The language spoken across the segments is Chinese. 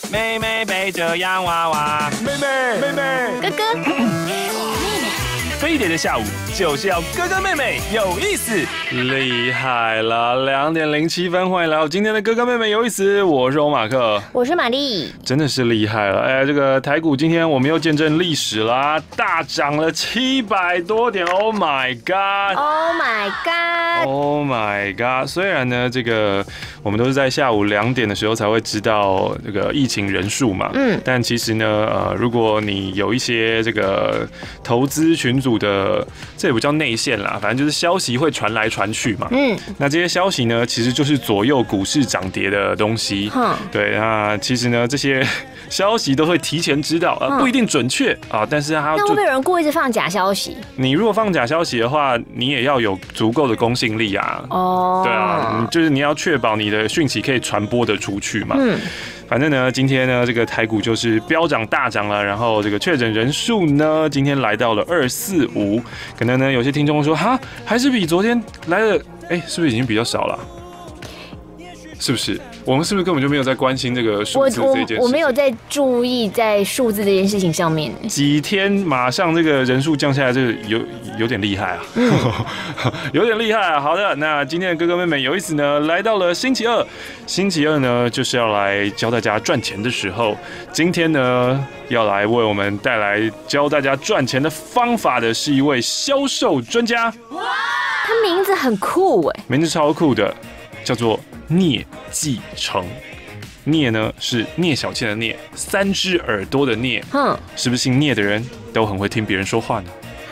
妹妹背着洋娃娃，妹妹， 哥哥， 非典的下午就是要哥哥妹妹有意思，厉害了！2:07，欢迎来到今天的哥哥妹妹有意思，我是欧马克， 我是玛丽， 真的是厉害了！哎，这个台股今天我们又见证历史啦，大涨了700多点 ，Oh my God！Oh my God！Oh my God！ 虽然呢，这个我们都是在下午2点的时候才会知道这个疫情人数嘛，但其实呢，如果你有一些这个投资群组的，这也不叫内线啦，反正就是消息会传来传去嘛，那这些消息呢，其实就是左右股市涨跌的东西，对，那其实呢，这些消息都会提前知道，不一定准确啊，但是它那会不会有人故意是放假消息？你如果放假消息的话，你也要有足够的公信力啊，对啊，就是你要确保你的讯息可以传播的出去嘛，反正呢，今天呢，这个台股就是飙涨大涨了，然后这个确诊人数呢，今天来到了245，可能呢有些听众说，哈，还是比昨天来的，是不是已经比较少了？是不是？我们是不是根本就没有在关心这个数字这件事情？ 我没有在注意在数字这件事情上面。 几天马上这个人数降下来，这个有点厉害啊，有点厉害啊。好的，那今天的哥哥妹妹有意思呢，来到了星期二。星期二呢，就是要来教大家赚钱的时候。今天呢，要来为我们带来教大家赚钱的方法的是一位销售专家。哇， 他名字很酷哎， 名字超酷的，叫做聂继成。聂呢是聂小倩的聂，3只耳朵的聂。是不是姓聂的人都很会听别人说话呢？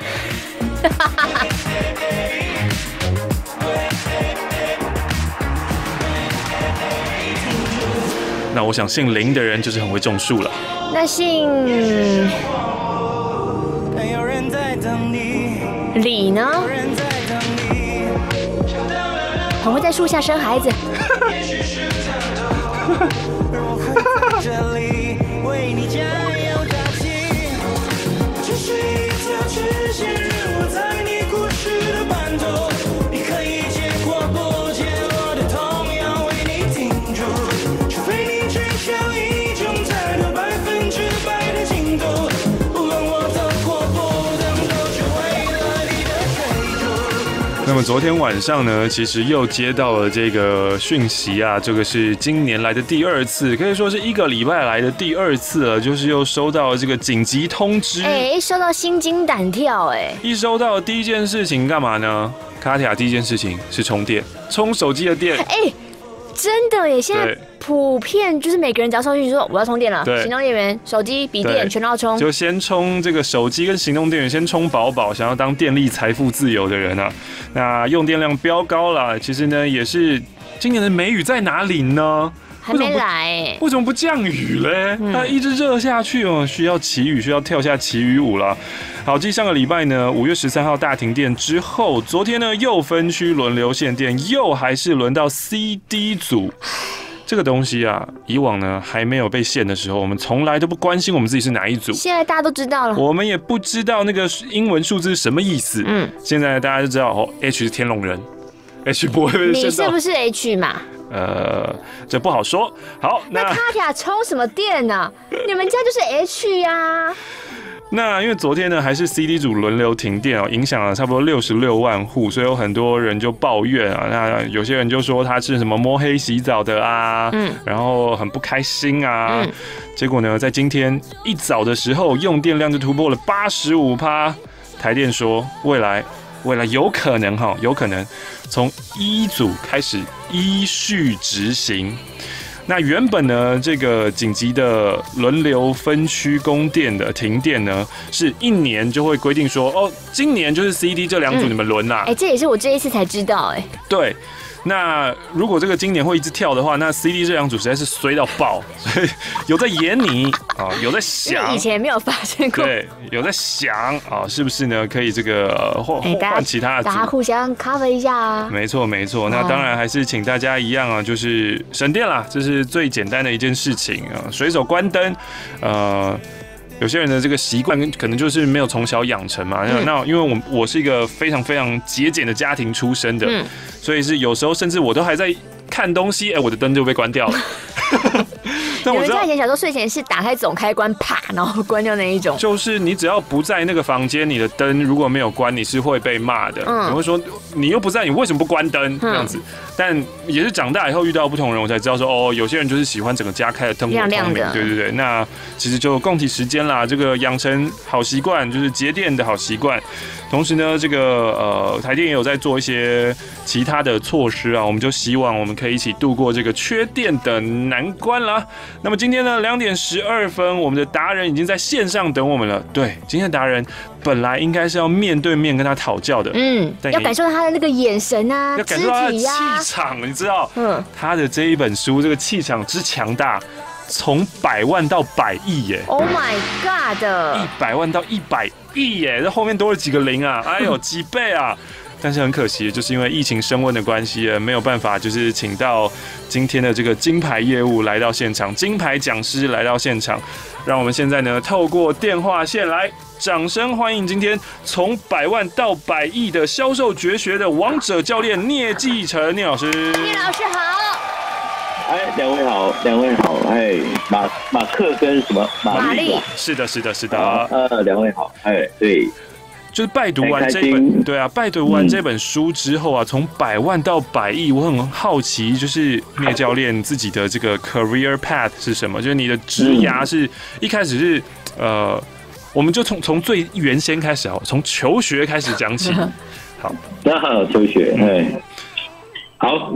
那我想姓林的人就是很会种树了。 那姓李呢？很会在树下生孩子。 那么昨天晚上呢，其实又接到了这个讯息啊，这个是今年来的第2次，可以说是1个礼拜来的第2次了，就是又收到了这个紧急通知， 收到心惊胆跳， 一收到第一件事情干嘛呢？卡塔第一件事情是充电，充手机的电， 真的耶！现在普遍就是每个人只要收讯说我要充电了，行动电源、手机、笔电全都要充， 就先充这个手机跟行动电源，先充饱饱。想要当电力财富自由的人啊，那用电量飙高了。其实呢，也是今年的梅雨在哪里呢？ 还没来， 为什么不降雨嘞？它一直热下去哦，需要祈雨，需要跳下祈雨舞了。好，继上个礼拜呢，5月13号大停电之后，昨天呢又分区轮流限电，又还是轮到 CD 组。这个东西啊，以往呢还没有被限的时候，我们从来都不关心我们自己是哪一组。 现在大家都知道了， 我们也不知道那个英文数字是什么意思。现在大家就知道哦 ，H 是天龙人 ，H 不会被限到。 你是不是 H 嘛？ 这不好说。好， 那卡卡充什么电呢？你们家就是 H 呀。 那因为昨天呢，还是 CD 组轮流停电哦，影响了差不多66万户，所以有很多人就抱怨啊。那有些人就说他是什么摸黑洗澡的啊，然后很不开心啊。结果呢，在今天一早的时候，用电量就突破了85%。台电说，未来有可能从1组开始依序执行。那原本呢，这个紧急的轮流分区供电的停电呢，是1年就会规定说，哦，今年就是 CD 这2组你们轮啦。 这也是我这一次才知道， 对。那如果这个今年会一直跳的话，那 CD 这2组实在是衰到爆，所以有在演你啊，有在想， 以前没有发生过， 对，有在想啊，是不是呢？可以这个换其他的组， 大家互相 cover 一下啊。 没错，那当然还是请大家一样啊，就是省电啦，这是最简单的一件事情啊，随手关灯，有些人的这个习惯可能就是没有从小养成嘛。那因为我是一个非常非常节俭的家庭出身的，所以是有时候甚至我都还在看东西，我的灯就被关掉了。 你们家以前小时候睡前是打开总开关，啪，然后关掉那一种？ 就是你只要不在那个房间，你的灯如果没有关，你是会被骂的。你会说你又不在，你为什么不关灯？这样子。但也是长大以后遇到不同人，我才知道说哦，有些人就是喜欢整个家开的灯火通明。对对对，那其实就共体时间啦，这个养成好习惯，就是节电的好习惯。同时呢，这个台电也有在做一些其他的措施啊，我们就希望我们可以一起度过这个缺电的难关啦。那么今天呢2点12分，我们的达人已经在线上等我们了。对，今天的达人本来应该是要面对面跟他讨教的， 要感受到他的那个眼神啊， 要感受到他的气场，你知道，他的这一本书这个气场之强大。从100万到100亿耶 ！Oh my god！ 100万到100亿耶，这后面多了几个零啊！哎呦，几倍啊！但是很可惜，就是因为疫情升温的关系，没有办法，就是请到今天的这个金牌业务来到现场，金牌讲师来到现场，让我们现在呢透过电话线来，掌声欢迎今天从100万到100亿的销售绝学的王者教练聂继成聂老师。 聂老师好。 哎，两位好，哎，马克跟什么玛丽？ 是的。 两位好，哎，对， 就是拜读完这本，对啊，拜读完这本书之后啊，从100万到100亿，我很好奇，就是聂教练自己的这个 career path 是什么？就是你的职涯是一开始是我们就从最原先开始好，从求学开始讲起。好， 求学，好，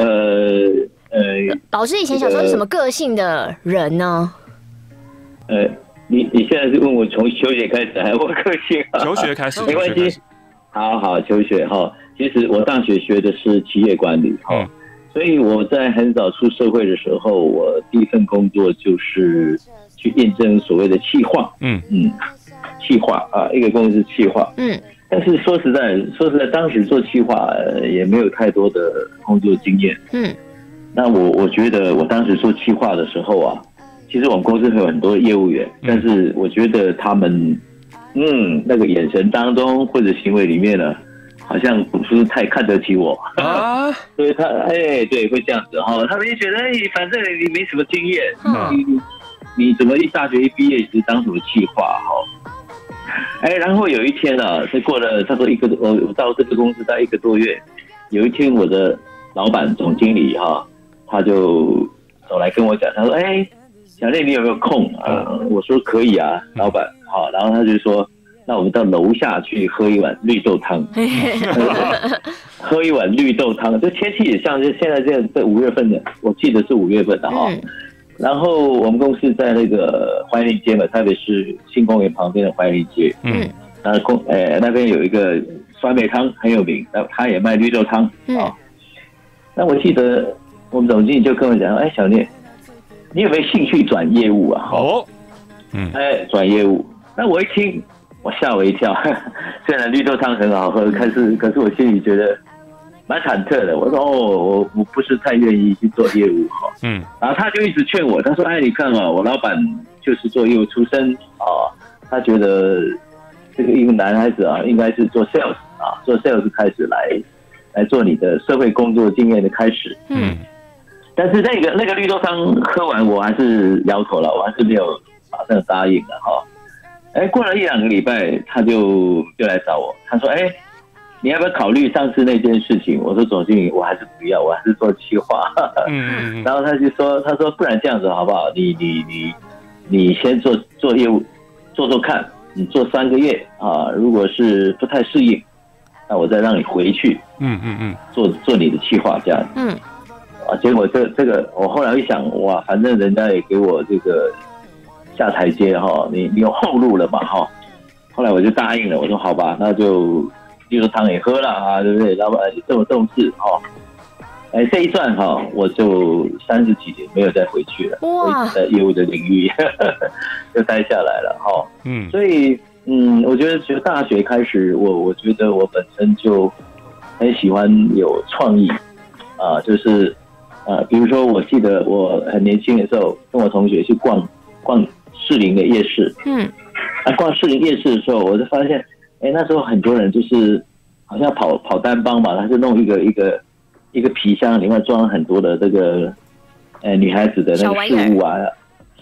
老师以前小时候是什么个性的人呢？ 你现在是问我从求学开始还是我个性啊？ 求学开始， 没关系。好，求学哈。其实我大学学的是企业管理哈，所以我在很早出社会的时候，我第一份工作就是去应征所谓的企划，企划啊，一个公司企划，但是说实在，当时做企划也没有太多的工作经验，那我觉得我当时做企划的时候啊，其实我们公司会有很多业务员，但是我觉得他们，那个眼神当中或者行为里面呢，好像不是太看得起我啊，所以他对，会这样子哈，他们就觉得反正你没什么经验，你怎么大学一毕业就当什么企划哈？然后有一天啊，是过了差不多我到这个公司待1个多月，有一天我的老板总经理哈。他就走来跟我讲，他说：“小聂，你有没有空啊？”我说：“可以啊，老板。”好，然后他就说：“那我们到楼下去喝一碗绿豆汤。”喝一碗绿豆汤，这天气也像是现在这5月份的，我记得是5月份的哈。然后我们公司在那个怀宁街嘛，台北市新公园旁边的怀宁街。那边有一个酸梅汤很有名，他也卖绿豆汤啊。那我记得。我们总经理就跟我讲：“小聂，你有没有兴趣转业务啊？”转业务。那我一听，我吓我一跳。虽然绿豆汤很好喝，可是我心里觉得蛮忐忑的。我说：“我不是太愿意去做业务哈。”然后他就一直劝我，他说：“你看啊，我老板就是做业务出身啊，他觉得这个一个男孩子啊，应该是做 sales 啊，做 sales 开始来做你的社会工作经验的开始。”但是那个绿豆汤喝完，我还是摇头了，我还是没有马上答应了哈。过了1-2个礼拜，他就来找我，他说：“你要不要考虑上次那件事情？”我说：“总经理，我还是不要，我还是做企划。”然后他就说：“不然这样子好不好？你先做业务，做看，你做3个月啊，如果是不太适应，那我再让你回去，做你的企划这样。”结果这个我后来一想，哇，反正人家也给我这个下台阶哈，你有后路了嘛哈。后来我就答应了，我说好吧，那就绿豆汤也喝了啊，对不对？老板也这么重视哈。这一转哈，我就30几年没有再回去了，我一直在业务的领域就待下来了哈。所以我觉得从大学开始，我觉得我本身就很喜欢有创意啊，就是比如说我记得我很年轻的时候，跟我同学去逛士林的夜市，逛士林夜市的时候，我就发现，那时候很多人就是好像跑单帮嘛，他就弄一个皮箱，里面装了很多的这个女孩子的那个饰物啊，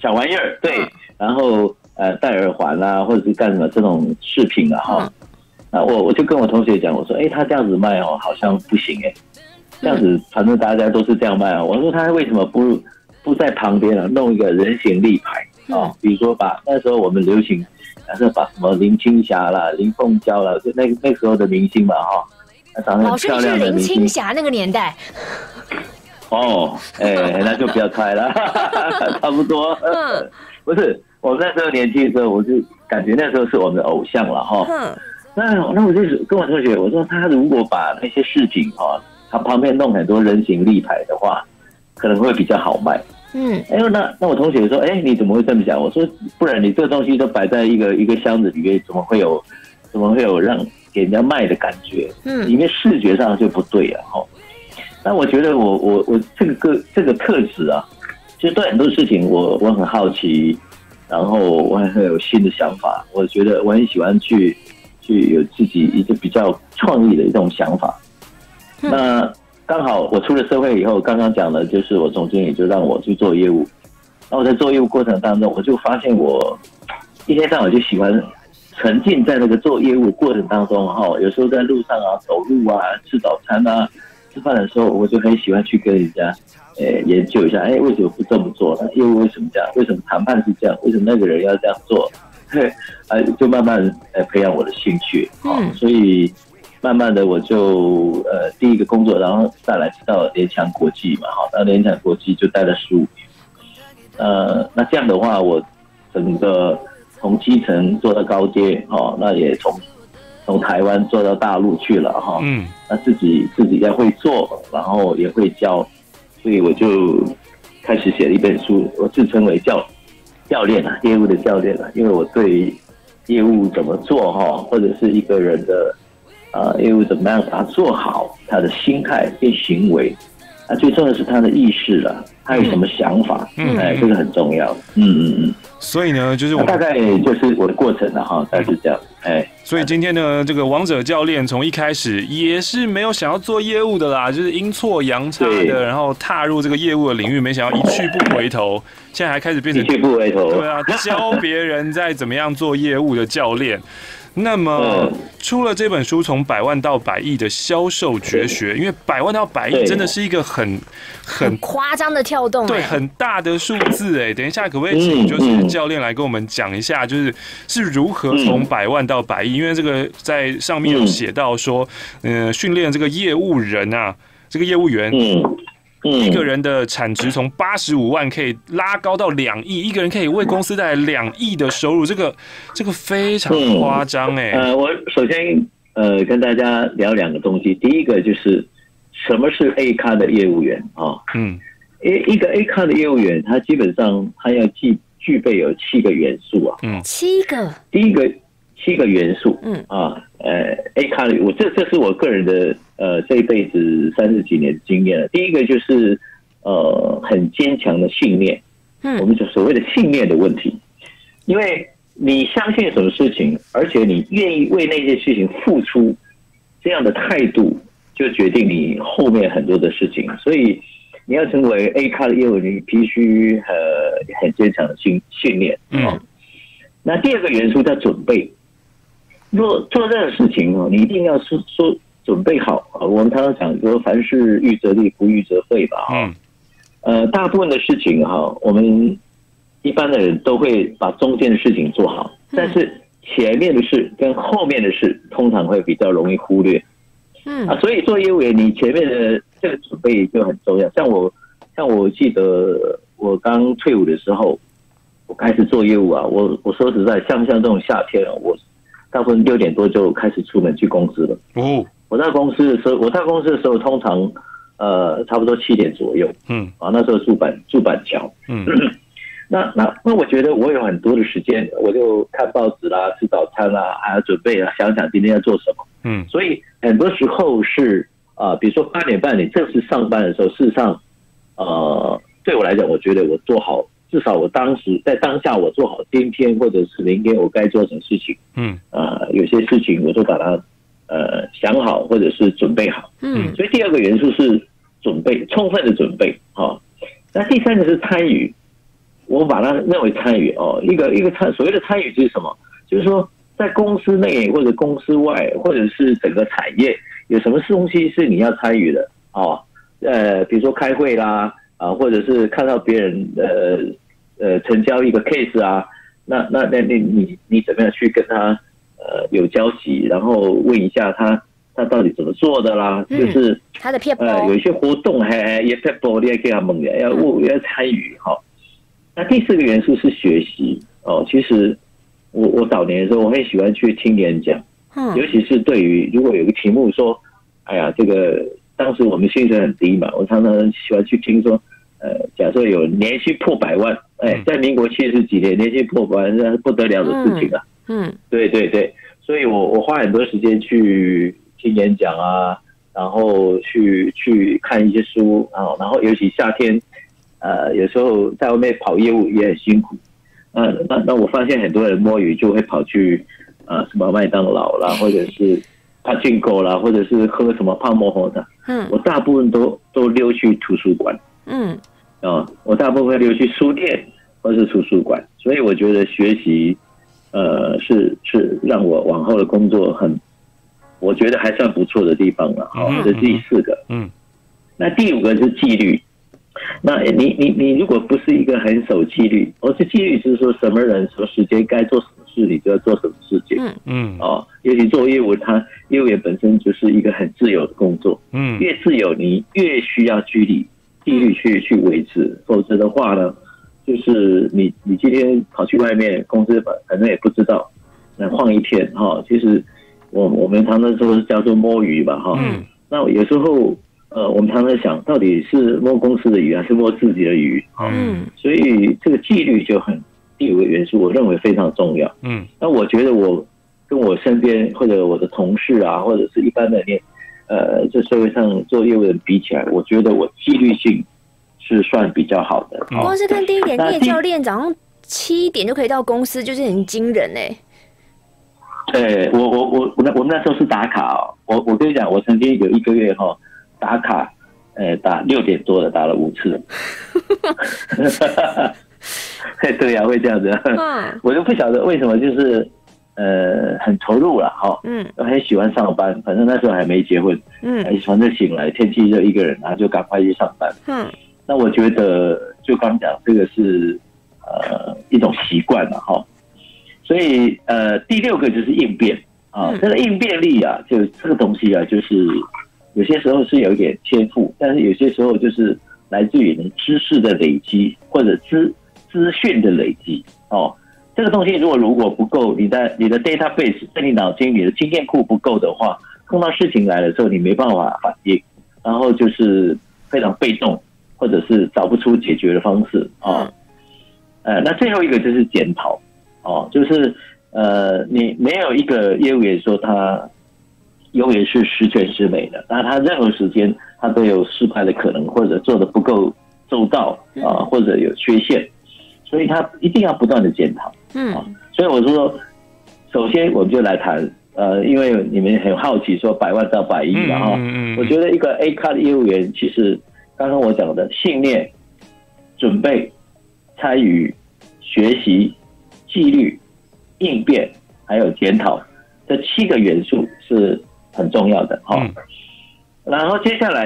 小玩意儿，对，然后戴耳环啊，或者是干什么这种饰品啊哈。那我就跟我同学讲，我说，他这样子卖哦，好像不行这样子反正大家都是这样卖啊。我说他为什么不在旁边弄一个人形立牌比如说把那时候我们流行，假设把什么林青霞啦、林凤娇啦，就那时候的明星嘛长得很漂亮的明星。 林青霞那个年代。 那就不要猜了，差不多。不是，我那时候年轻的时候，我就感觉那时候是我们的偶像了那我就跟我同学我说，他如果把那些饰品他旁边弄很多人形立牌的话，可能会比较好卖。那我同学说，你怎么会这么想？我说，不然你这个东西都摆在一个箱子里面，怎么会有让给人家卖的感觉？里面视觉上就不对了那我觉得我这个特质啊，其实对很多事情我很好奇，然后我很有新的想法。我觉得我很喜欢去有自己一个比较创意的一种想法。那刚好我出了社会以后，刚刚讲的就是我总经理就让我去做业务。那我在做业务过程当中，我就发现我一天到晚就喜欢沉浸在那个做业务过程当中有时候在路上走路吃早餐吃饭的时候，我就很喜欢去跟人家研究一下，为什么不这么做？那业务为什么这样？为什么谈判是这样？为什么那个人要这样做？就慢慢培养我的兴趣所以慢慢的我就第一个工作，然后再来到联强国际嘛到联强国际就待了15年。那这样的话，我整个从基层做到高阶那也从台湾做到大陆去了那自己也会做，然后也会教，所以我就开始写了一本书，我自称为教练业务的教练因为我对业务怎么做或者是一个人的业务怎么样把它做好，他的心态跟行为最重要的是他的意识他有什么想法这个很重要。 所以呢，就是大概就是我的过程大概是这样。 所以今天呢，这个王者教练从一开始也是没有想要做业务的啦，就是阴错阳差的，然后踏入这个业务的领域，没想到一去不回头，现在还开始变成一去不回头。 对啊，教别人在怎么样做业务的教练。那么出了这本书，从100万到100亿的销售绝学，因为100万到100亿真的是一个很夸张的跳动， 对，很大的数字等一下可不可以请就是教练来跟我们讲一下，是如何从100万到100亿？因为这个在上面有写到说，训练这个业务人这个业务员。一个人的产值从85万可以拉高到2亿，一个人可以为公司带来2亿的收入，这个非常夸张我首先跟大家聊2个东西，第一个就是什么是 A 咖的业务员一个 A 咖的业务员，他基本上他要具备有7个元素 7个， 第一个7个元素A 咖的，这是我个人的这一辈子30几年的经验了。第一个就是很坚强的信念，我们就所谓的信念的问题，因为你相信什么事情，而且你愿意为那些事情付出，这样的态度就决定你后面很多的事情。所以你要成为 A 咖的业务，你必须很坚强的信念。那第二个元素叫准备。若做任何事情你一定要说准备好我们常常讲说，凡事预则立，不预则废吧大部分的事情我们一般的人都会把中间的事情做好，但是前面的事跟后面的事通常会比较容易忽略所以做业务员，你前面的这个准备就很重要。像我记得我刚退伍的时候，我开始做业务我说实在，像这种夏天我大部分6点多就开始出门去公司了。我到公司的时候，通常差不多7点左右。那时候住板桥。那我觉得我有很多的时间，我就看报纸啦，吃早餐啦，还要准备想想今天要做什么。所以很多时候是比如说8点半你正式上班的时候，事实上对我来讲，我觉得我做好。至少我当时在当下，我做好今天或者是明天我该做什么事情。有些事情我就把它想好或者是准备好。所以第二个元素是准备，充分的准备那第三个是参与。 我把它认为参与哦，一个所谓的参与是什么？就是说在公司内或者公司外，或者是整个产业，有什么东西是你要参与的哦？比如说开会啦，或者是看到别人成交一个 case 啊，那你怎么样去跟他有交集，然后问一下他到底怎么做的啦？就是他的撇步， 有一些活动也撇步，你也给他问的，要参与哈。那第4个元素是学习哦。其实我早年的时候，我很喜欢去听演讲，尤其是对于如果有个题目说，哎呀，这个当时我们薪水很低嘛，我常常喜欢去听说。假设有年薪破100万，在民国70几年年薪破100万，那是不得了的事情啊。对对对，所以我花很多时间去听演讲啊，然后去看一些书啊，然后尤其夏天，有时候在外面跑业务也很辛苦。那我发现很多人摸鱼就会跑去什么麦当劳啦，或者是帕金狗啦，或者是喝什么泡沫红茶。我大部分都溜去图书馆。我大部分溜去书店或是图书馆，所以我觉得学习，是让我往后的工作我觉得还算不错的地方了。这是第4个。那第5个是纪律。那你如果不是一个很守纪律，这纪律是说什么人什么时间该做什么事，你就要做什么事情。尤其做业务，业务员本身就是一个很自由的工作。越自由，你越需要纪律去维持，否则的话呢，就是你今天跑去外面，公司反正也不知道，那晃一天哈。其实我们常常说是叫做摸鱼吧哈。那有时候我们常常想到底是摸公司的鱼还是摸自己的鱼。所以这个纪律就第5个元素，我认为非常重要。那我觉得我跟我身边或者我的同事啊，或者是一般的这社会上做业务人比起来，我觉得我纪律性是算比较好的。 光是看第一点，叶教练早上7点就可以到公司，就是很惊人哎。 我们那时候是打卡哦。我跟你讲，我曾经有1个月打卡，打6点多的，打了5次。对呀，会这样子。我就不晓得为什么，就是很投入了我很喜欢上班，反正那时候还没结婚，反正醒来天气热一个人，然后就赶快去上班。那我觉得就刚讲这个是一种习惯了所以第6个就是应变这个应变力啊，就这个东西啊，就是有些时候是有一点天赋，但是有些时候就是来自于你知识的累积或者资讯的累积这个东西如果不够，你的 database 在你脑筋里的经验库不够的话，碰到事情来的时候你没办法反应，然后就是非常被动，或者是找不出解决的方式那最后一个就是检讨就是你没有一个业务员说他永远是十全十美的，那他任何时间他都有失败的可能，或者做的不够周到或者有缺陷，所以他一定要不断的检讨。所以我说，首先我们就来谈因为你们很好奇说100万到100亿我觉得一个 A 咖的业务员，其实刚刚我讲的信念、准备、参与、学习、纪律、应变还有检讨，这7个元素是很重要的然后接下来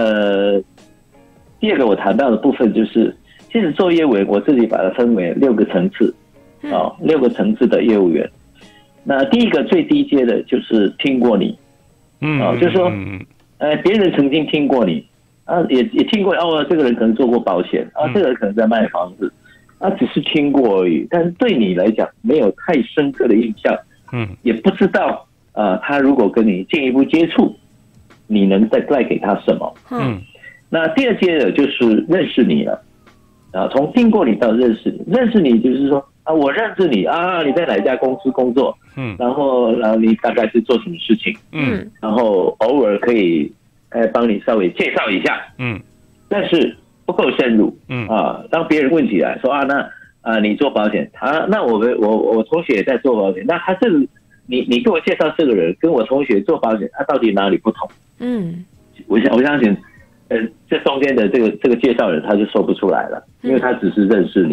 第2个我谈到的部分就是，其实做业务员我自己把它分为6个层次6个层次的业务员。那第1个最低阶的就是听过你就是说别人曾经听过你也听过这个人可能做过保险这个人可能在卖房子只是听过而已，但是对你来讲没有太深刻的印象也不知道他如果跟你进一步接触，你能再带给他什么那第2阶的就是认识你了从听过你到认识你。认识你就是说我认识你你在哪家公司工作然后你大概是做什么事情然后偶尔可以帮你稍微介绍一下但是不够深入当别人问起来说那你做保险那我同学也在做保险，那他这个你给我介绍这个人跟我同学做保险他到底哪里不同我相信这中间的这个介绍人他就说不出来了，因为他只是认识你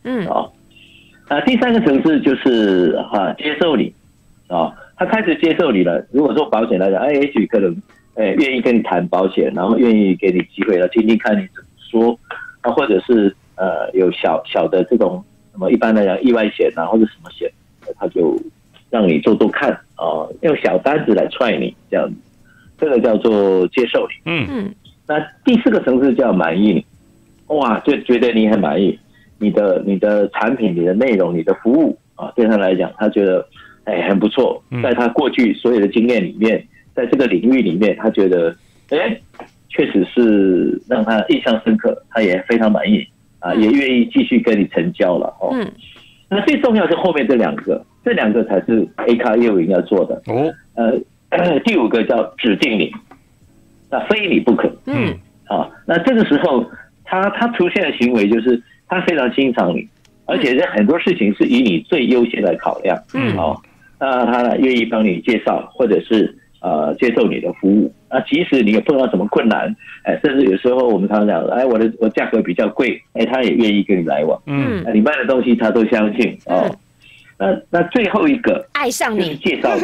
第三个层次就是接受你他开始接受你了。如果说保险来讲，也许可能愿意跟你谈保险，然后愿意给你机会了，听听看你怎么说或者是有小的这种什么一般来讲意外险或者什么险，他就让你做看用小单子来踹你这样子，这个叫做接受你。那第四个层次叫满意你，哇，就觉得你很满意，你的产品、你的内容、你的服务对他来讲，他觉得很不错，在他过去所有的经验里面，在这个领域里面，他觉得确实是让他印象深刻，他也非常满意也愿意继续跟你成交了那最重要是后面这两个才是 A 咖业务员要做的第五个叫指定你，那非你不可那这个时候他出现的行为就是他非常欣赏你，而且在很多事情是以你最优先来考量那他愿意帮你介绍或者是接受你的服务即使你有碰到什么困难甚至有时候我们常常讲我价格比较贵他也愿意跟你来往你卖的东西他都相信那最后一个爱上你， 介绍你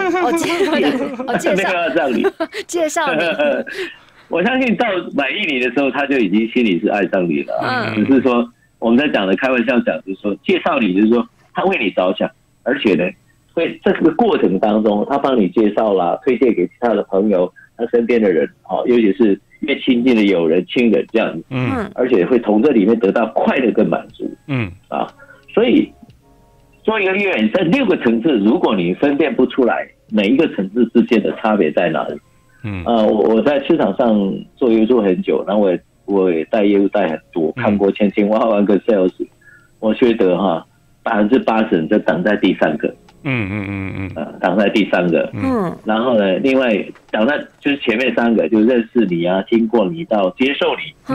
介绍你我相信到满意你的时候，他就已经心里是爱上你了只是说我们在讲的开玩笑讲就是说介绍你就是说他为你着想，而且呢会这个过程当中他帮你介绍啦，推荐给其他的朋友，他身边的人尤其是越亲近的友人亲人这样子而且会从这里面得到快乐跟满足所以做一个业务员在6个层次，如果你分辨不出来每一个层次之间的差别在哪里我在市场上做业务做很久，然后我也带业务带很多，看过千万个 sales， 我觉得80%就挡在第3个挡在第3个然后呢另外挡在就是前面3个，就认识你经过你到接受你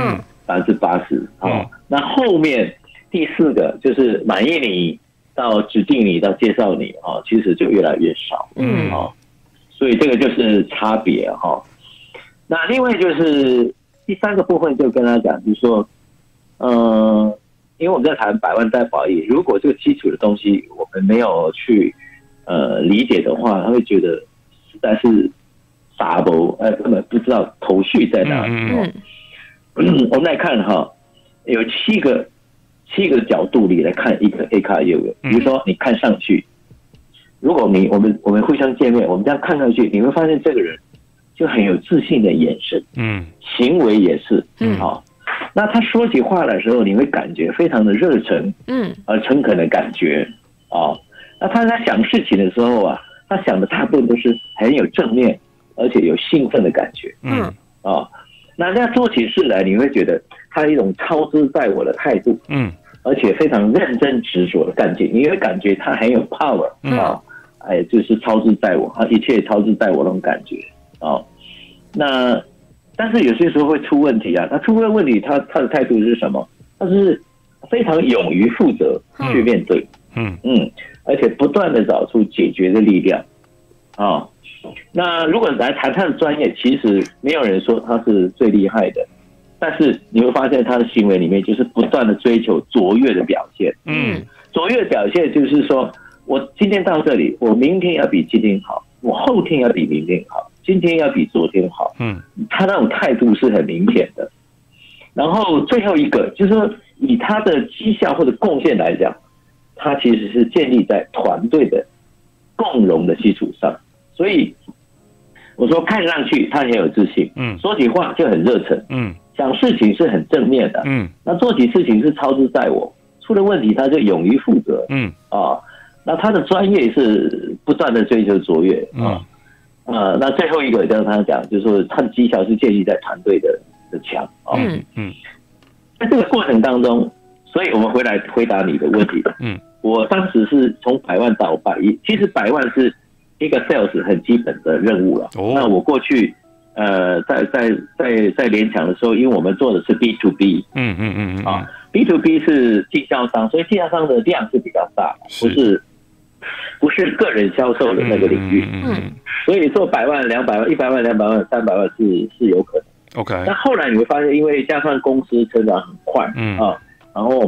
80%那后面第4个就是满意你到指定你到介绍你其实就越来越少所以这个就是差别那另外就是第3个部分就跟他讲，就是说因为我们在谈100万代保益，如果这个基础的东西我们没有去理解的话，他会觉得实在是傻不根本不知道头绪在哪里我们来看有7个角度里来看一个 A 咖业务员，比如说你看上去，如果我们互相见面，我们这样看上去，你会发现这个人就很有自信的眼神行为也是那他说起话的时候，你会感觉非常的热忱诚恳的感觉那他在想事情的时候他想的大部分都是很有正面而且有兴奋的感觉那这样做起事来，你会觉得他有一种操之在我的态度而且非常认真执着的干劲，你会感觉他很有 power 就是操之在我，他一切操之在我那种感觉那但是有些时候会出问题他出问题他的态度是什么？他是非常勇于负责去面对而且不断的找出解决的力量那如果来谈他的专业，其实没有人说他是最厉害的，但是你会发现他的行为里面就是不断的追求卓越的表现卓越的表现就是说我今天到这里，我明天要比今天好，我后天要比明天好，今天要比昨天好他那种态度是很明显的。然后最后一个就是说以他的绩效或者贡献来讲，他其实是建立在团队的共荣的基础上，所以我说看上去他很有自信说起话就很热忱想事情是很正面的那做起事情是操之在我，出了问题他就勇于负责那他的专业是不断的追求卓越那最后一个跟他讲就是说他的绩效是建立在团队的强在这个过程当中，所以我们回来回答你的问题我当时是从100万到100亿，其实100万是一个 sales 很基本的任务了那我过去在联强的时候，因为我们做的是 B2B B2B 是经销商，所以经销商的量是比较大，不是个人销售的那个领域所以做100万、200万、100万、200万、300万是有可能但后来你会发现，因为加上公司成长很快然后我们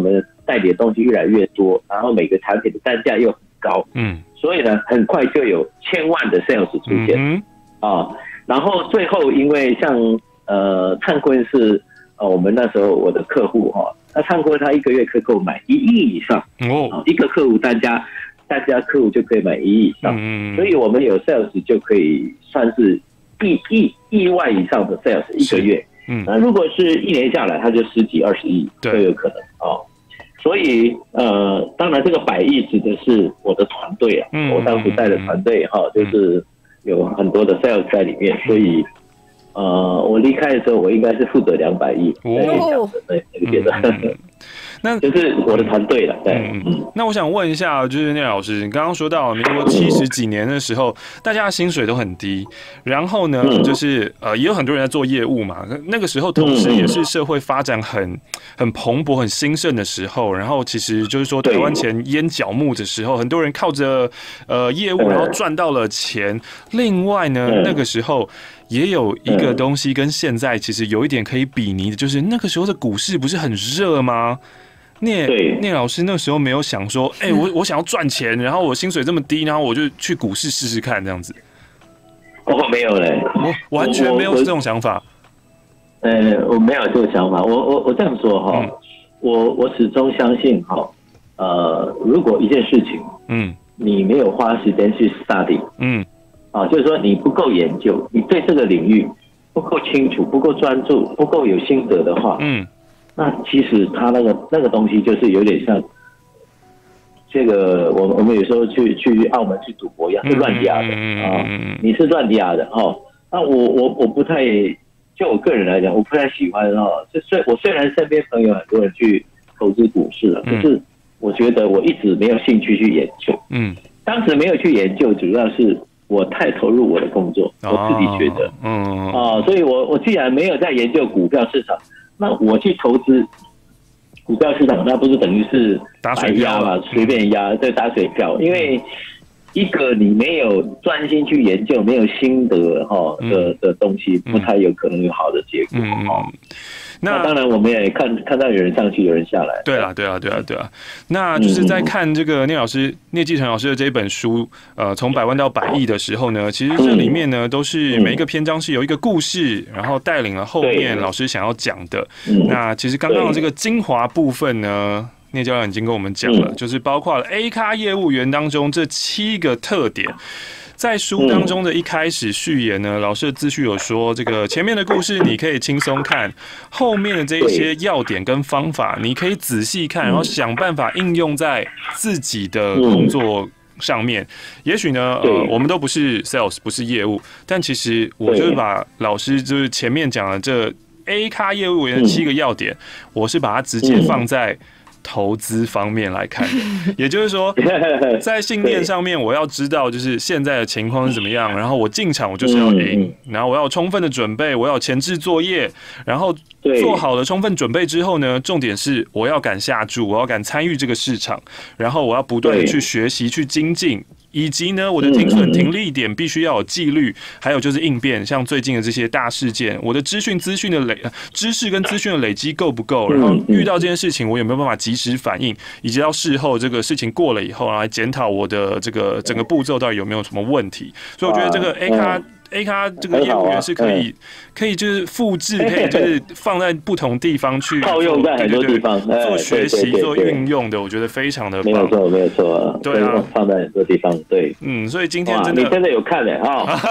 代理的东西越来越多，然后每个产品的单价又很高，所以呢，很快就有千万的 sales 出现，然后最后因为像灿坤是我们那时候我的客户那灿坤他一个月可以购买1亿以上，一个客户单家客户就可以买1亿以上，所以我们有 sales 就可以算是亿万以上的 sales 一个月，那如果是1年下来，他就10几20亿都有可能所以当然这个100亿指的是我的团队啊，我当时带的团队就是有很多的 sales 在里面，所以我离开的时候，我应该是负责200亿那个阶段。那就是我的团队了，对。 那我想问一下，就是聂老师，你刚刚说到民国70几年的时候，大家的薪水都很低，然后呢，就是也有很多人在做业务嘛。那个时候同时也是社会发展很蓬勃、很兴盛的时候，然后其实就是说台湾钱淹脚目的时候，很多人靠着业务然后赚到了钱。另外呢，那个时候也有一个东西跟现在其实有一点可以比拟的，就是那个时候的股市不是很热吗？聂老师那时候没有想说，我想要赚钱，然后我薪水这么低，然后我就去股市试试看这样子。 没有嘞， 我完全没有这种想法。 我没有这个想法。我这样说我始终相信如果一件事情，你没有花时间去 study，就是说你不够研究，你对这个领域不够清楚、不够专注、不够有心得的话，那其实他那个东西就是有点像这个我们有时候去澳门去赌博一样，是乱压的你是乱压的那我不太，就我个人来讲，我不太喜欢我虽然身边朋友很多人去投资股市了，可是我觉得我一直没有兴趣去研究。当时没有去研究，主要是我太投入我的工作，我自己觉得，所以我既然没有在研究股票市场，那我去投资股票市场，那不是等于是打水漂嘛，随便压，对，打水漂。因为一个你没有专心去研究、没有心得的东西，不太有可能有好的结果。那当然，我们也看到有人上去，有人下来。 对啊。那就是在看这个聂继成老师的这一本书，从100万到100亿的时候呢，其实这里面呢都是每一个篇章是有一个故事，然后带领了后面老师想要讲的。那其实刚刚的这个精华部分呢，聂教练已经跟我们讲了，就是包括了 A 咖业务员当中这7个特点。在书当中的一开始序言呢，老师的自序有说，这个前面的故事你可以轻松看，后面的这一些要点跟方法你可以仔细看，然后想办法应用在自己的工作上面。也许呢，我们都不是 sales， 不是业务，但其实我就是把老师就是前面讲的这 A 咖业务员的7个要点，我是把它直接放在投资方面来看，也就是说，在信念上面，我要知道就是现在的情况是怎么样，然后我进场我就是要赢，然后我要有充分的准备，我要前置作业，然后做好了充分准备之后呢，重点是我要敢下注，我要敢参与这个市场，然后我要不断的去学习、去精进。以及呢，我的停损停利点必须要有纪律，还有就是应变，像最近的这些大事件，我的知识跟资讯的累积够不够？然后遇到这件事情，我有没有办法及时反应，以及到事后这个事情过了以后，来检讨我的这个整个步骤到底有没有什么问题？所以我觉得这个 A 咖这个业务员是可以就是复制，可以就是放在不同地方去套用在很多地方做学习、做运用的，我觉得非常的棒。 没有错，对啊，放在很多地方，对， 所以今天真的你真的有看嘞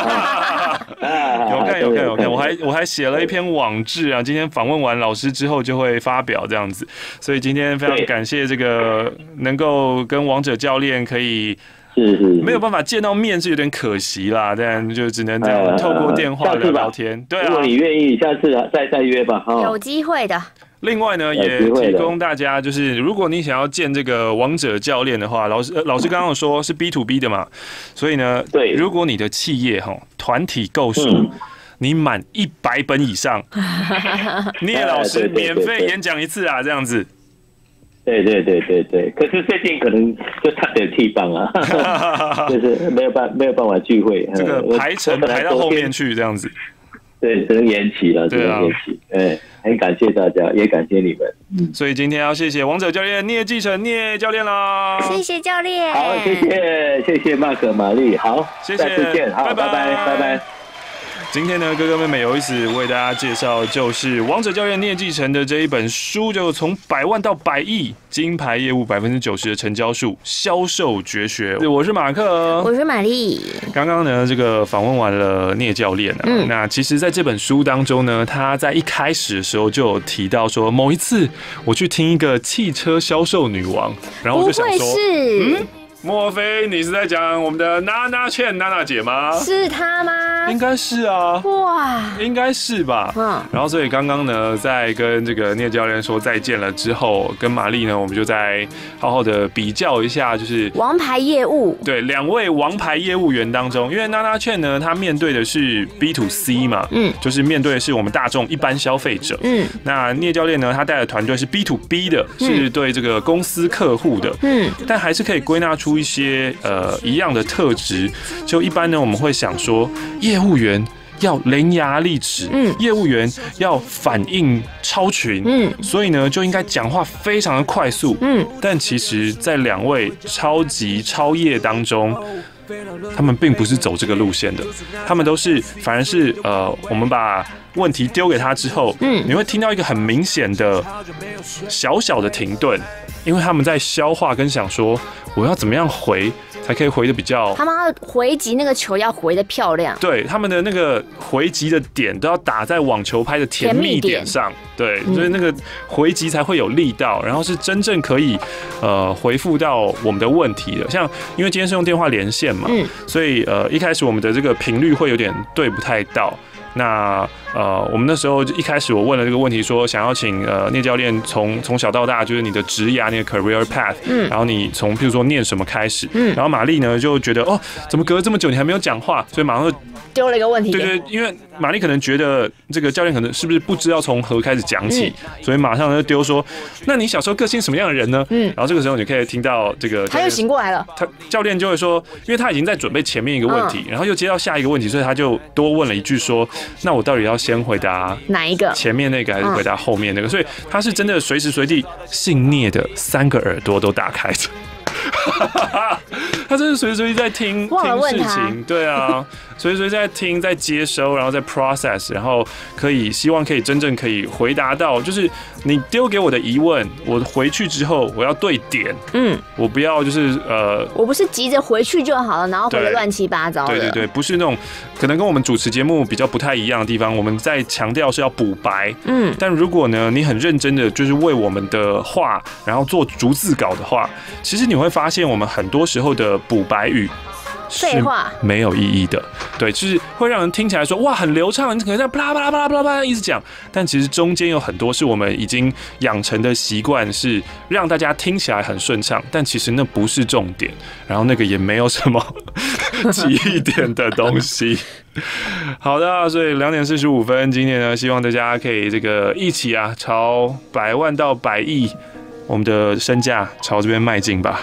有看，我还写了一篇网志啊，今天访问完老师之后就会发表这样子，所以今天非常感谢这个能够跟王者教练可以。没有办法见到面是有点可惜啦，但就只能这样透过电话聊天。对啊， 如果你愿意，下次再约吧。 有机会的。 另外呢，也提供大家，就是如果你想要见这个王者教练的话，老师刚刚有说是 B to B 的嘛，所以呢，对，如果你的企业团体够数，你满100本以上，聂老师免费演讲一次啊，这样子。 对，可是最近可能就差点替帮啊，就是没有办法聚会， 这个排程排到后面去这样子。 对，只能延期了，只能延期。很感谢大家，也感谢你们。 所以今天要谢谢王者教练聂继承聂教练啦， 谢谢教练。 好，谢谢马可玛丽，好， 谢谢， 下次见，好，拜拜。 今天呢，哥哥妹妹有意思为大家介绍，就是王者教练聂继承的这一本书，就从100万到100亿，金牌业务90%的成交数，销售绝学。我是马克， 我是玛丽。 刚刚呢，这个访问完了聂教练啊，那其实在这本书当中呢，他在一开始的时候就有提到说，某一次我去听一个汽车销售女王，然后我就想说，莫非你是在讲我们的娜娜姐吗？ 是她吗？ 应该是啊， 哇， 应该是吧。然后所以刚刚呢，在跟这个聂教练说再见了之后，跟玛丽呢，我们就再好好的比较一下，就是王牌业务。对 ，2位王牌业务员当中，因为娜娜券呢，他面对的是 B to C 嘛，就是面对的是我们大众一般消费者。那聂教练呢，他带的团队是 B to B 的，是对这个公司客户的。但还是可以归纳出一些一样的特质。就一般呢，我们会想说，业务员要伶牙俐齿，业务员要反应超群，所以呢就应该讲话非常的快速，但其实在2位超级超业当中，他们并不是走这个路线的，他们都是反而是我们把问题丢给他之后，你会听到一个很明显的小小的停顿，因为他们在消化跟想说我要怎么样回才可以回的比较， 他们要回击那个球要回的漂亮， 对，他们的那个回击的点都要打在网球拍的甜蜜点上，对，所以那个回击才会有力道，然后是真正可以回复到我们的问题的。像因为今天是用电话连线嘛，所以一开始我们的这个频率会有点对不太到。那我们那时候一开始我问了这个问题，说想要请聂教练从小到大，就是你的职涯那个 career path，然后你从譬如说念什么开始，然后玛丽呢就觉得怎么隔了这么久你还没有讲话，所以马上就丢了一个问题。 对，因为玛丽可能觉得这个教练可能是不是不知道从何开始讲起，所以马上就丢说，那你小时候个性什么样的人呢？然后这个时候你可以听到这个他又醒过来了， 他教练就会说，因为他已经在准备前面一个问题，然后又接到下一个问题，所以他就多问了一句说，那我到底要先回答哪一个？ 前面那个还是回答后面那个？所以他是真的随时随地姓聂的3个耳朵都打开着。他真是随时随地在听事情，对啊，随时随地在听，在接收，然后在 process， 然后希望可以真正可以回答到，就是你丢给我的疑问，我回去之后我要对点，我不要就是我不是急着回去就好了，然后回得乱七八糟的， 对，不是那种可能跟我们主持节目比较不太一样的地方，我们在强调是要补白，但如果呢你很认真的就是为我们的话，然后做逐字稿的话，其实你会发现我们很多时候的补白语废话没有意义的，对，就是会让人听起来说哇很流畅，你可能在啪啦啪啦啪啦啪啦一直讲，但其实中间有很多是我们已经养成的习惯，是让大家听起来很顺畅，但其实那不是重点，然后那个也没有什么记忆点的东西。好的，所以2点45分，今天呢，希望大家可以这个一起啊，朝100万到100亿，我们的身价朝这边迈进吧。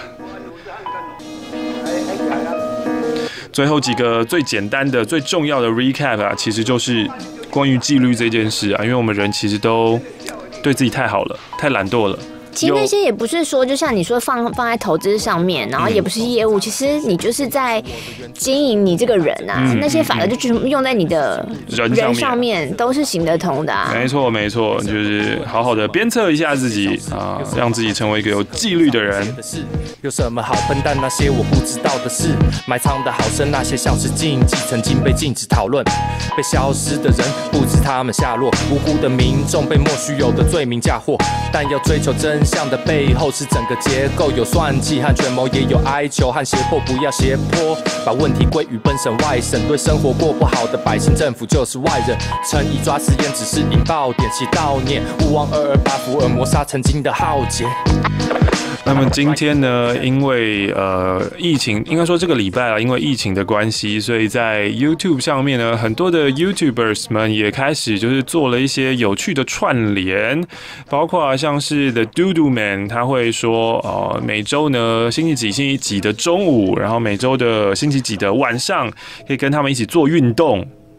最后几个最简单的、最重要的 recap 啊，其实就是关于纪律这件事啊，因为我们人其实都对自己太好了，太懒惰了。 其实那些也不是说，就像你说放在投资上面，然后也不是业务，其实你就是在经营你这个人啊。那些法则就全部用在你的人上面，都是行得通的啊。 没错，就是好好的鞭策一下自己啊，让自己成为一个有纪律的人。 有什么好笨蛋？那些我不知道的事，埋藏的好深，那些像是禁忌，曾经被禁止讨论。被消失的人不知他们下落，无辜的民众被莫须有的罪名嫁祸。但要追求真相的背后是整个结构，有算计和权谋，也有哀求和胁迫，不要胁迫，把问题归于本省外省。对生活过不好的百姓，政府就是外人。诚意抓实验只是引爆点，其悼念勿忘228福尔摩沙曾经的浩劫。 那么今天呢，因为疫情，应该说这个礼拜啊，因为疫情的关系，所以在 YouTube 上面呢，很多的 YouTubers 们也开始就是做了一些有趣的串联，包括像是 The Doodoo Man， 他会说每周呢星期几的中午，然后每周的星期几的晚上，可以跟他们一起做运动。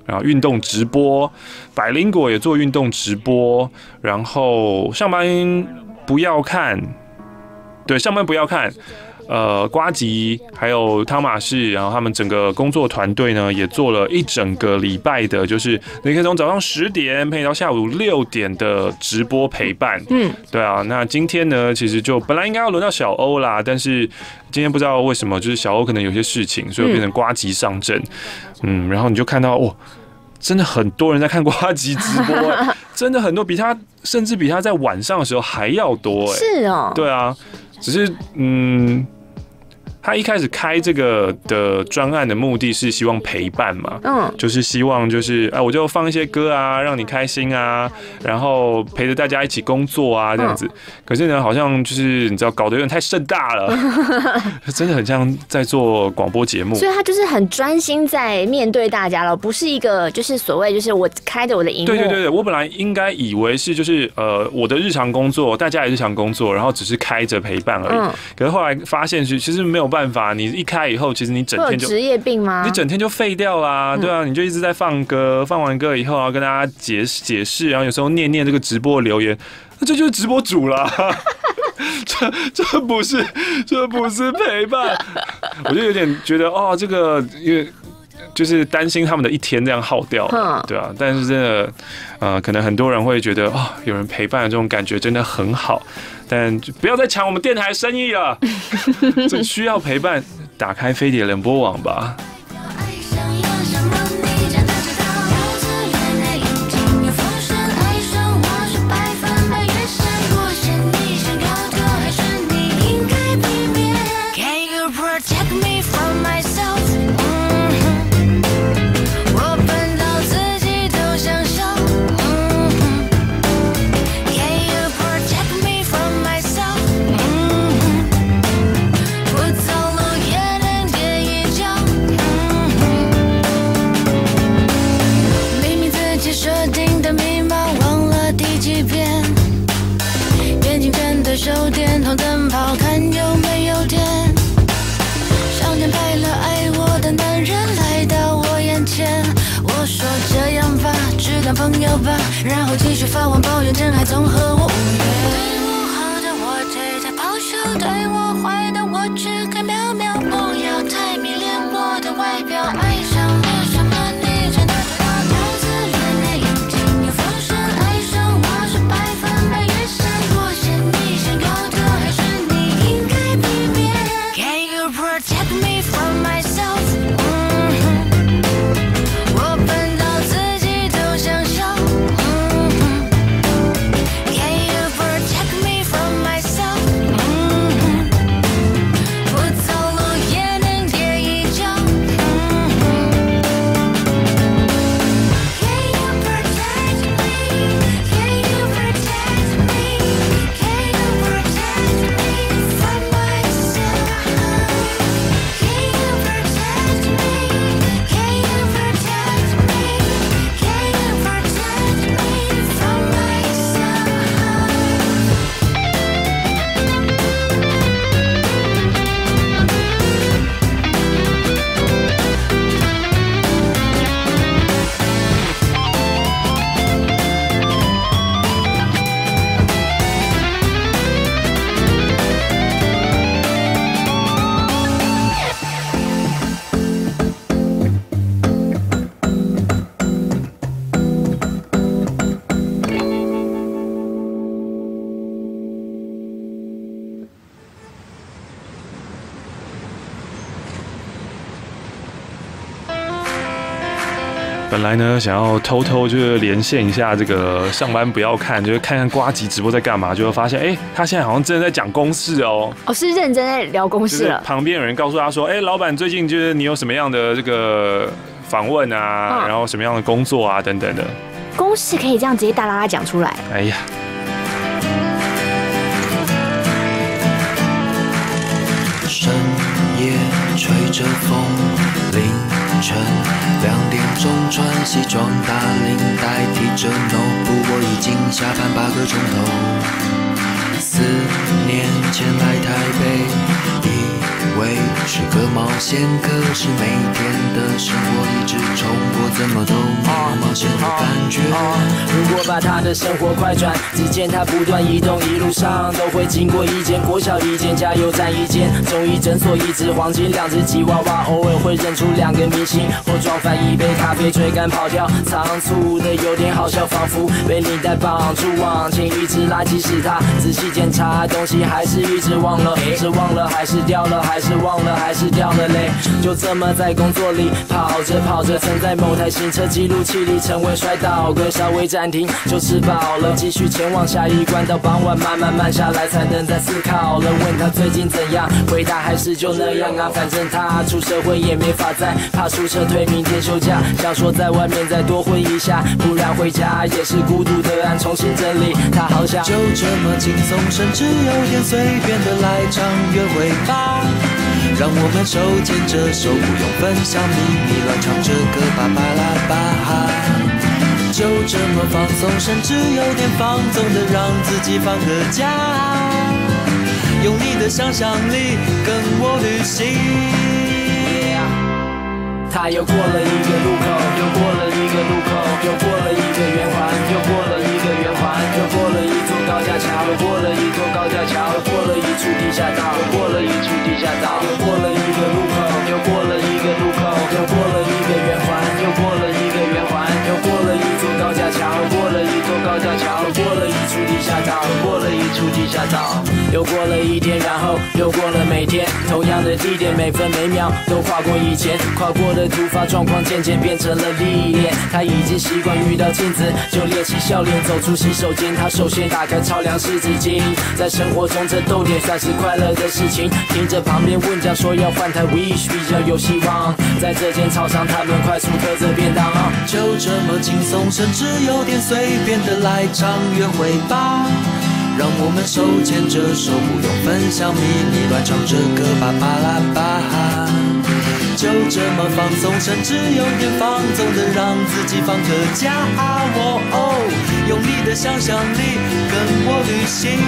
然后运动直播，百灵果也做运动直播，然后上班不要看，对，上班不要看。呱吉还有汤马士，然后他们整个工作团队呢，也做了一整个礼拜的，就是你可以从早上10点陪到下午6点的直播陪伴。对啊，那今天呢，其实就本来应该要轮到小欧啦，但是今天不知道为什么，就是小欧可能有些事情，所以变成呱吉上阵。然后你就看到真的很多人在看呱吉直播，真的很多，甚至比他在晚上的时候还要多。 是哦， 对啊，只是他一开始开这个的专案的目的是希望陪伴嘛，就是希望就是我就放一些歌啊，让你开心啊，然后陪着大家一起工作啊这样子。可是呢，好像就是你知道搞得有点太盛大了，真的很像在做广播节目。 所以他就是很专心在面对大家了，不是一个就是所谓就是我开着我的荧幕。 对，我本来应该以为是就是我的日常工作，大家也日常工作，然后只是开着陪伴而已。可是后来发现是其实没有办法，你一开以后，其实你整天就职业病吗？ 你整天就废掉啦，对啊，你就一直在放歌，放完歌以后，然后跟大家解释，然后有时候念这个直播留言，那这就是直播主啦。这不是陪伴，我就有点觉得这个因为就是担心他们的一天这样耗掉了，对啊，但是真的可能很多人会觉得有人陪伴的这种感觉真的很好。但不要再抢我们电台生意了，这需要陪伴，打开飞碟联播网吧。 手电筒灯泡看有没有电，上天派了爱我的男人来到我眼前，我说这样吧，只当朋友吧，然后继续发完抱怨，真爱总和我无缘。对我好的我对他咆哮，对我坏的我只看秒秒，不要太迷恋我的外表，爱上了什么你真的知道，脑子里面有劲有风声，爱上我是100%越深，我是你想要的还是你应该避免 Can you protect me from myself 我笨到自己都想笑 Can you protect me from myself 不走路也能跌一跤 Can you protect me Can you protect me Can you protect me from myself Can you protect me Can you protect me Can you protect me from myself 本来呢，想要偷就是连线一下这个上班不要看，就是看看呱吉直播在干嘛，就会发现，他现在好像真的在讲公事哦。 是认真在聊公事了。 旁边有人告诉他说，老板最近就是你有什么样的这个访问啊，然后什么样的工作啊等等的。 公事可以这样直接大啦讲出来。 哎呀。 深夜吹着风，凌晨2点钟穿西装打领代替着 no 不，我已经下班8个钟头。4年前来台北，以为是个冒险，可是每天的生活一直重播，怎么都没有冒险的感觉。 如果把他的生活快转，只见他不断移动，一路上都会经过一间国小、一间加油站、一间中医诊所、一只黄金、2只吉娃娃，偶尔会认出2个明星，或撞翻1杯咖啡，追赶跑跳，仓促的有点好笑，仿佛被领带绑住往前一直拉，即使他仔细检查东西，还是一直忘了，是忘了还是掉了，还是忘了还是掉了嘞？就这么在工作里跑着跑着，曾在某台行车记录器里成为摔倒鬼，稍微暂停就吃饱了，继续前往下一关，到傍晚慢慢慢下来，才能再思考了。问他最近怎样，回答还是就那样啊，反正他出社会也没法再怕出撤退，明天休假，想说在外面再多混一下，不然回家也是孤独的案，重新整理。他好想就这么轻松，甚至有点随便的来场约会吧，让我们手牵着手，不用分享秘密，乱唱着歌吧吧啦吧哈。就这么放松，甚至有点放纵的让自己放个假，用你的想象力跟我旅行。 他又过了一个路口，又过了一个路口，又过了一个圆环，又过了一个圆环，又过了一座高架桥，又过了一座高架桥，又过了一处地下道，又过了一处地下道，又过了一个路口，又过了一个路口，又过了一个圆环，又过了一个圆环，又过了一座高架桥，又过了一座高架桥，又过了一处地下道，又过了一处地下道，又过了一天，然后又过了每天，同样的地点，每分每秒都跨过以前跨过的突发状况，渐渐变成了历练。他已经习惯遇到镜子就咧起笑脸，走出洗手间，他首先打开超量湿纸巾。在生活中这逗点算是快乐的事情，听着旁边问讲说要换台 Wish 比较有希望。在这间操场，他们快速嗑着便当， 就这么轻松，甚至有点随便的来场约会吧，让我们手牵着手，不用分享秘密，乱唱着歌吧吧啦吧哈。就这么放松，甚至有点放纵的让自己放个假，用你的想象力跟我旅行。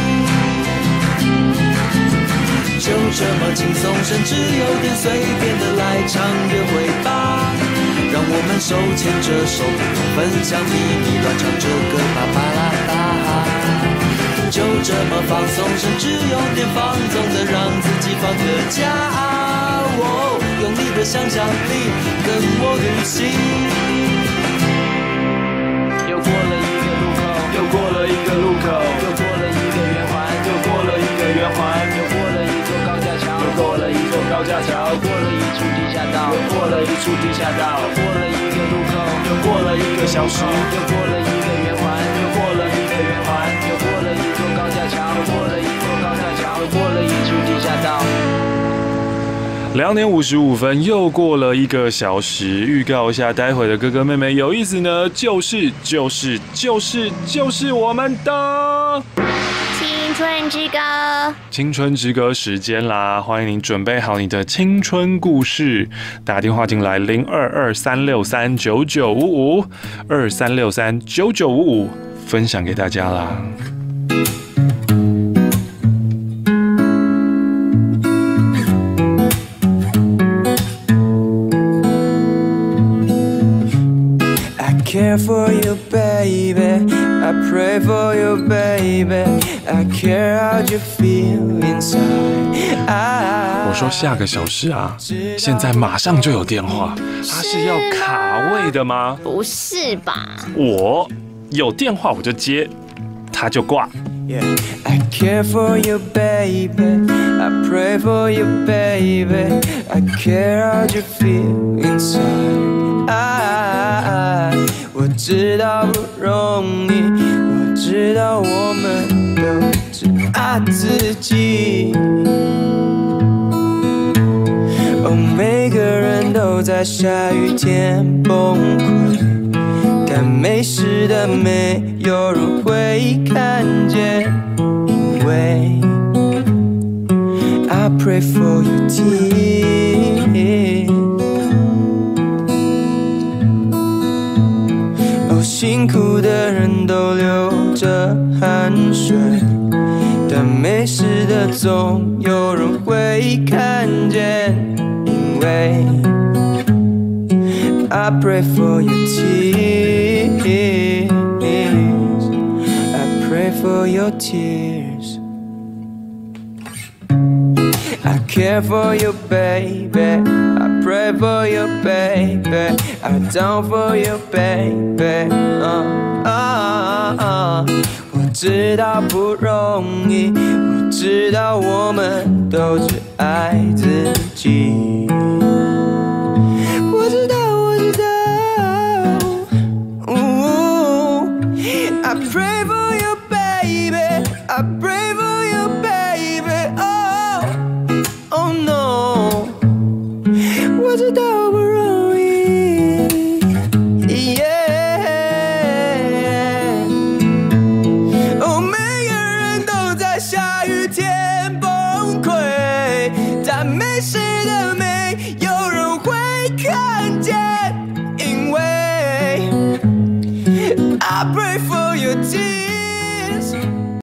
就这么轻松，甚至有点随便的来场约会吧，让我们手牵着手，不用分享秘密，乱唱着歌吧吧啦吧哈。就这么放松，甚至有点放纵的让自己放个假，用你的想象力跟我旅行。 又过了一个路口，又过了一个路口，又过了一个圆环，又过了一个圆环，又过了一座高架桥，又过了一座高架桥，又过了一处地下道，又过了一处地下道，又过了一个路口，又过了1个小时，又过了一个圆环，又过了一个圆环，又过了一座高架桥，又过了一座高架桥，又过了一处地下道。 2点55分，又过了1个小时。预告一下，待会的哥哥妹妹有意思呢，就是我们的青春之歌， 青春之歌时间啦！欢迎您准备好你的青春故事，打电话进来0223639955，23639955，分享给大家啦。 I care for you, baby. I pray for you, baby. I care how you feel inside. 我说下个小时啊，现在马上就有电话，他是要卡位的吗？ 不是吧？ 我有电话我就接，他就挂。 Yeah. I care for you, baby. I pray for you, baby. I care how you feel inside. 我知道不容易，我知道我们都只爱自己。每个人都在下雨天崩溃，但没事的没有人会看见，因为 I pray for you, tears. 辛苦的人都流着汗水，但没事的总有人会看见，因因为 I pray for your tears, I pray for your tears. I care for you, baby. I pray for you, baby. I down for you, baby. 我知道不容易，我知道我们都只爱自己。我知道，我知道。I pray for you, baby. I pray for you, baby. Oh no， 我知道不容易。哦，每个人都在下雨天崩溃，但没事的，没有人会看见，因为 I pray for